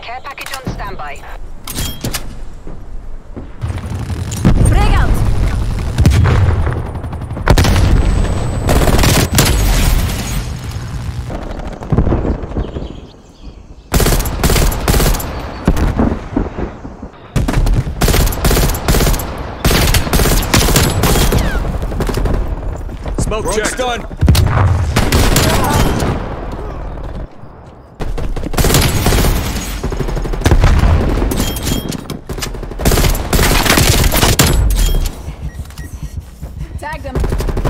Care package on standby. Frag out! Smoke check done. Tagged him.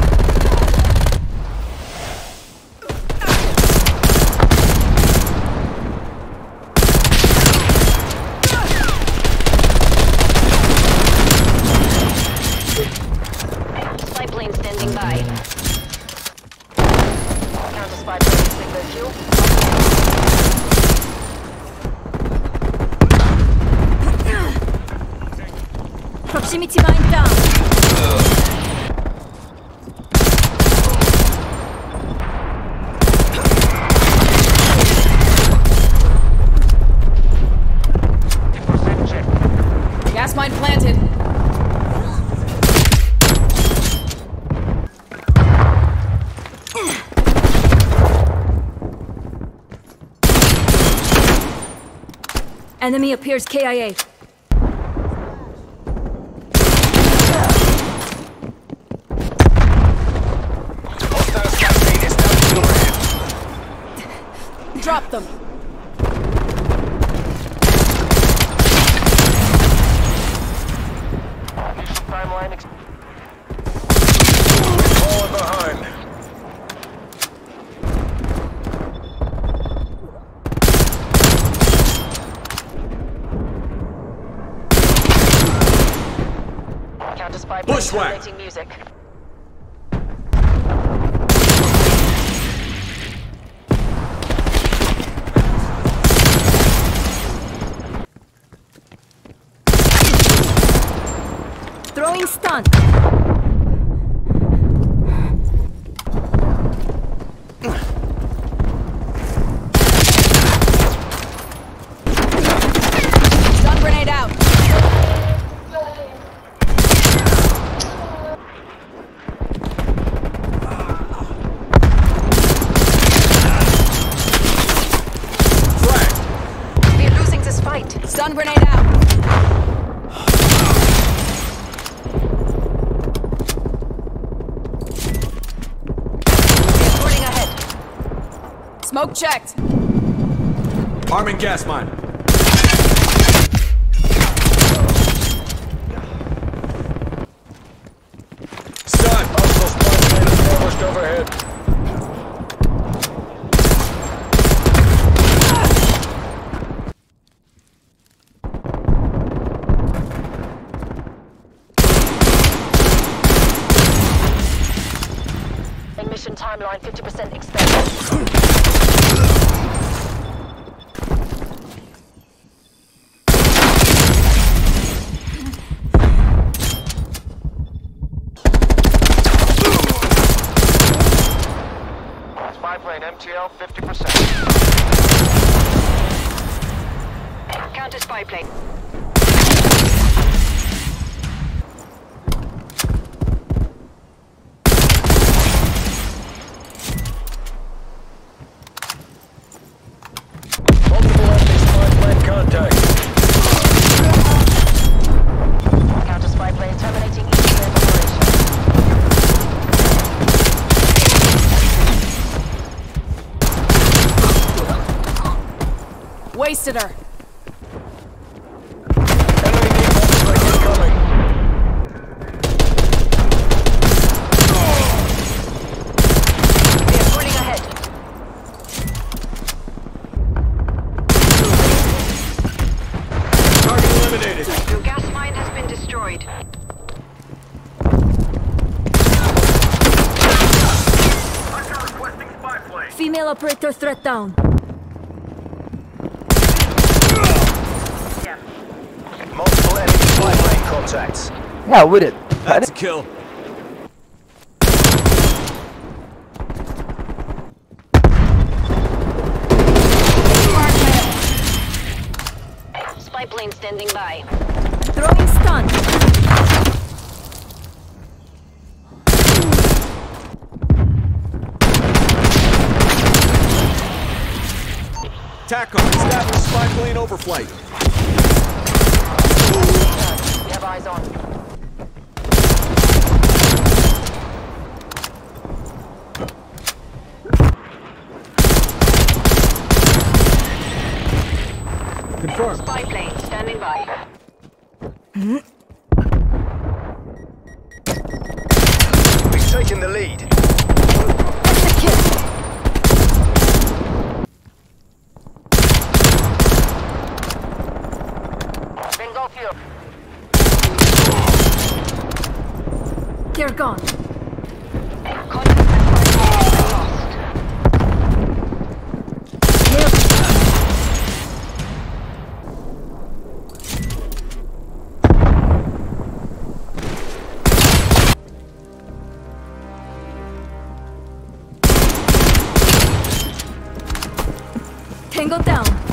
Spy plane standing by. Counter spy plane signal fuel. Proximity mine down. Gas mine planted. Enemy appears KIA. Drop them. Timeline. Falling behind. Counter spy plane Bushwhack. terminating music. Throwing stun. Stun grenade out. We're losing this fight. Stun grenade out. We're boarding ahead. Smoke checked. Arming gas mine. Stun. Hostile spy plane established overhead. Mission timeline 50% expected. Spy plane MTL 50%. Counter spy plane. Multiple enemy spy plane contact. Counter spy plane terminating eastern operation. Wasted her. Enemy deep incoming. We're boarding ahead. Target eliminated. Your gas mine has been destroyed. Requesting spy plane. Female operator threat down. Multiple enemy spy plane contacts. Yeah, with it. That's a kill. plane standing by. Throwing stun. TACOM, establish spy plane overflight. We have eyes on. Confirmed. Spy plane standing by. We've taken the lead. Bingo fuel. They're gone. Contact with spy plane lost. Tango down.